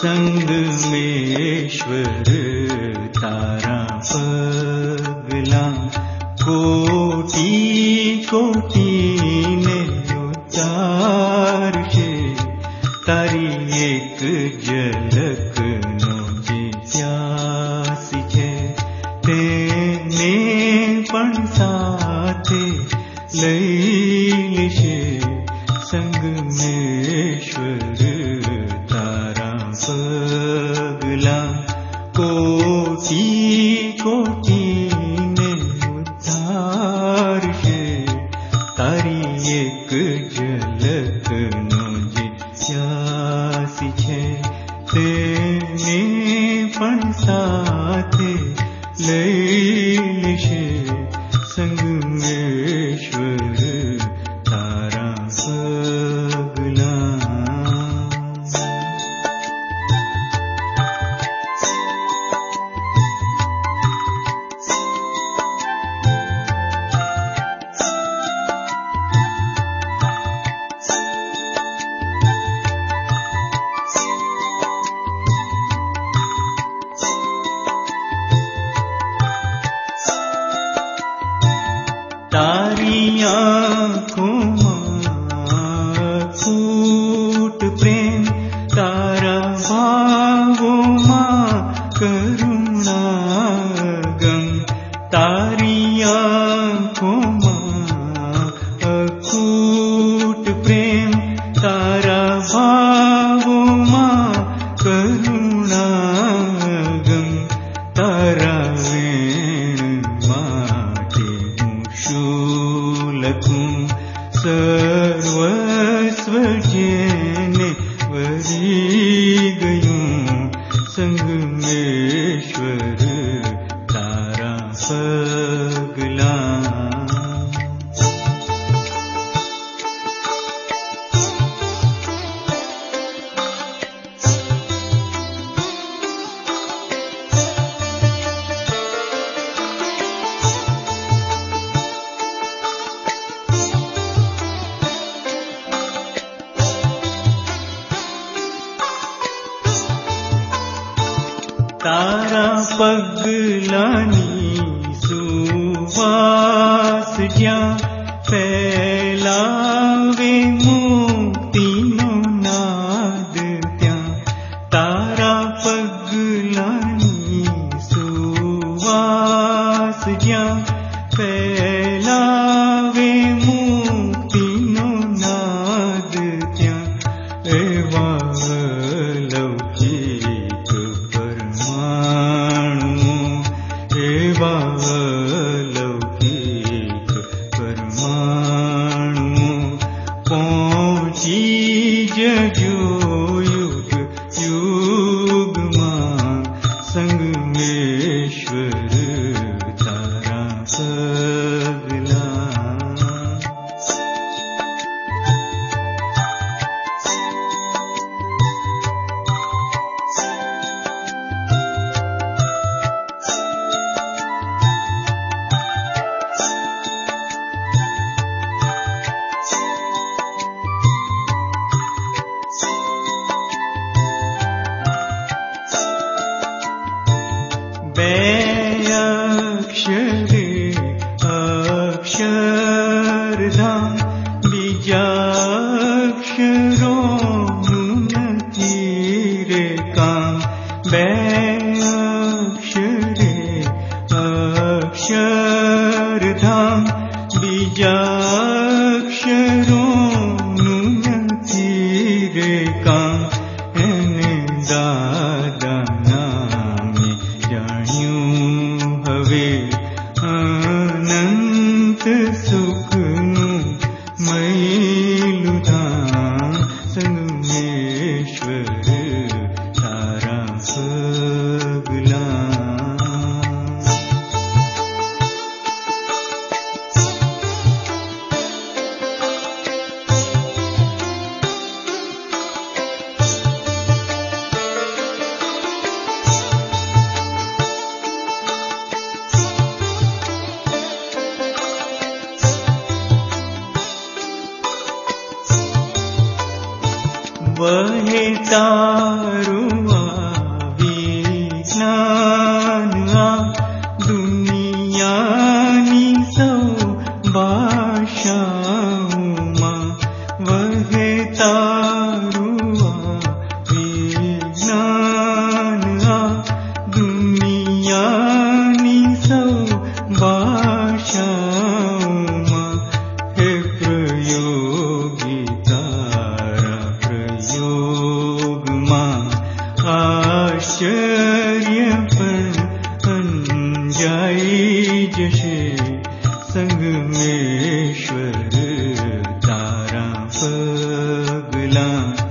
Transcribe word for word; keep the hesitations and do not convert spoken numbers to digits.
संगमेश्वर तारा पगला कोटि कोटि ने उतार के तारी एक झलक नो जे प्यास छे तेने पण साथे लई लेशे संगमेश्वर तारा पगला कोटि कोटि ने उतार के तारी एक झलक नो जे प्यासी छे तेने पण साथे लई लेशे संगमेश्वर तारा पगला। तारी आँखों माँ फूट प्रेम तारा भावों माँ करुणा गम तारी आँखों माँ अकूट प्रेम तारा भावों माँ करुणा गम तारा सर्वस्व जेने वरी गयूं संगमेश्वर तारा पगला। तारा पगलानी सुवास ज्या फैलावे मुक्तिनो नाद त्या तारा पगलानी सुवास ज्या फैलावे मुक्तिनो नाद त्या एवा लौकिक एवा लौकिक परमाणु पहुँची जजो युग युग मां संगमेश्वर तारा पगला। अक्षरे अक्षरधाम बीजाक्षरों नती रे काम बे अक्षरे अक्षरधाम बीजाक्षरों नती रे काम एने दादा नामे जाण्યું हवे अनंत सुखनु मैलु धाम संगमेश्वर तारा पगला। वहे तारू भाषाओं वह तारुआ विज्ञान आ दुनिया नी सौ भाषाओं हे प्रयोगी तारा प्रयोग मां आश्चर्य पर अंजाई जैसे संगमेश्वर तारा पगला